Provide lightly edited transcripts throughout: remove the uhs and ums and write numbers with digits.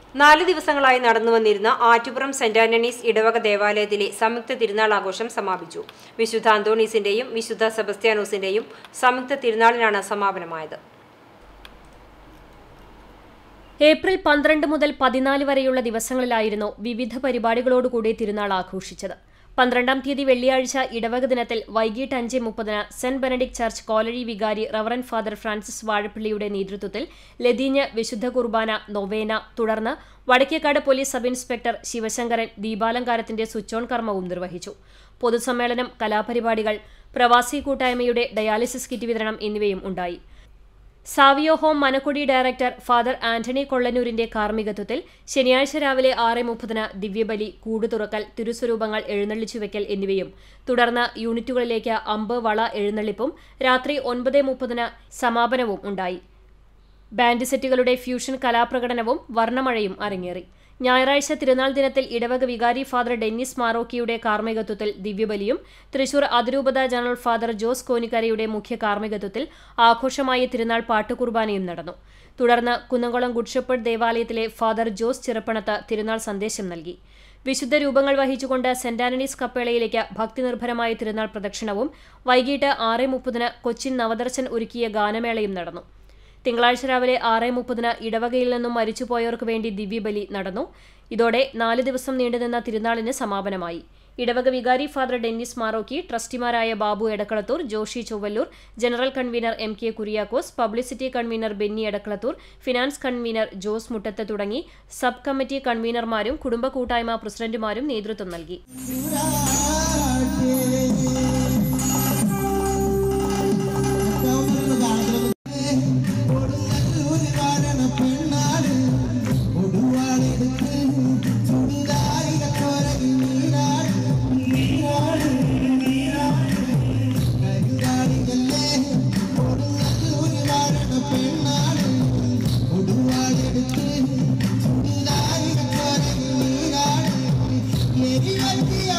4 ദിവസങ്ങളായി നടന്നുവന്നിരുന്ന Attupuram saint Antony's ഇടവക ദേവാലയത്തിലെ സംയുക്ത തിരുനാൾ ആഘോഷം സമാപിച്ചു. വിശുദ്ധ അന്തോണീസിന്റെയും വിശുദ്ധ സെബസ്ത്യാനോസിന്റെയും സംയുക്ത തിരുനാളിനാണ് സമാപനമായത്. ഏപ്രിൽ 12 മുതൽ 14 വരെയുള്ള ദിവസങ്ങളിലായിരുന്നു വിവിധ പരിപാടികളോടുകൂടി തിരുനാൾ ആഘോഷിച്ചത്. 12-ാം തീയതി വെള്ളിയാഴ്ച ഇടവക ദിനത്തിൽ വൈകിട്ട് 5:30 സെന്റ് ബെനഡിക്ട് ചർച്ച് കോലഴി വികാരി റവറന്റ് ഫാദർ ഫ്രാൻസിസ് വാഴപ്പള്ളിയുടെ നേതൃത്വത്തിൽ ലതീഞ്ഞ് വിശുദ്ധ കുർബാന നൊവേന, തുടർന്ന് Vadakkekad police sub inspector Sivasankaran ദീപാലങ്കാരത്തിന്റെ സ്വിച്ച് ഓൺ കർമ്മവും നിർവഹിച്ചു. പൊതുസമ്മേളനം, കലാപരിപാടികൾ, പ്രവാസി കൂട്ടായ്മയുടെ ഡയാലിസിസ് കിറ്റ് വിതരണം എന്നിവയും ഉണ്ടായി. Savio home Manakkudi director father Antony കൊള്ളന്നൂരിന്റെ കാർമ്മികത്വത്തിൽ ശനിയാഴ്ച രാവിലെ 6:30 ദിവ്യബലി, കൂടുതുറക്കൽ, തിരുസ്വരൂപങ്ങൾ എഴുന്നള്ളിച്ചുവെക്കൽ എന്നിവയും തുടർന്ന് യൂണിറ്റുകളിലേക്ക് അമ്പ് വള എഴുന്നള്ളിപ്പും രാത്രി 9:30 സമാപനവും ഉണ്ടായി. ബാൻഡ് സെറ്റുകളുടെ ഫ്യൂഷൻ കലാപ്രകടനവും വർണ്ണമഴയും അരങ്ങേറി. ഞായറാഴ്ച തിരുനാൾ ദിനത്തിൽ ഇടവക വികാരി ഫാദർ ഡെന്നിസ് മാറോക്കിയുടെ കാർമ്മികത്വത്തിൽ ദിവ്യബലിയും തൃശൂർ അതിരൂപത ജനറൽ ഫാദർ ജോസ് കോനിക്കരയുടെ മുഖ്യ കാർമ്മികത്വത്തിൽ ആഘോഷമായ തിരുനാൾ പാട്ടുകുർബാനയും നടന്നു. തുടർന്ന് കുന്നംകുളം ഗുഡ് ഷെപ്പേർഡ് ദേവാലയത്തിലെ ഫാദർ ജോസ് ചിറപ്പണത്ത് തിരുനാൾ സന്ദേശം നൽകി. വിശുദ്ധ രൂപങ്ങൾ വഹിച്ചുകൊണ്ട് സെന്റ് ആന്റണീസ് കപ്പേളയിലേക്ക് ഭക്തിനിർഭരമായ തിരുനാൾ പ്രദക്ഷിണവും വൈകിട്ട് 6:30 കൊച്ചിൻ നവദർശൻ ഒരുക്കിയ ഗാനമേളയും നടന്നു. തിങ്കളാഴ്ച രാവിലെ 6:30 ഇടവകയിൽ നിന്നും മരിച്ചുപോയവർക്ക് വേണ്ടി ദിവ്യബലി നടന്നു. ഇതോടെ 4 ദിവസം നീണ്ടുനിന്ന തിരുനാളിന് സമാപനമായി. ഇടവക വികാരി ഫാദർ ഡെന്നിസ് മാറോക്കി, ട്രസ്റ്റിമാരായ Babu Edakkalathur, Joshy Chowallur, general convener MK Kuriakose, publicity convener Benny Edakkalathur, finance convener Jose Muttath തുടങ്ങി സബ് കമ്മിറ്റി കൺവീനർമാരും കുടുംബ കൂട്ടായ്മ പ്രസിഡന്റുമാരും നേതൃത്വം നൽകി.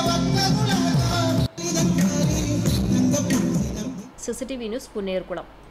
CCTV news Punnerkulam.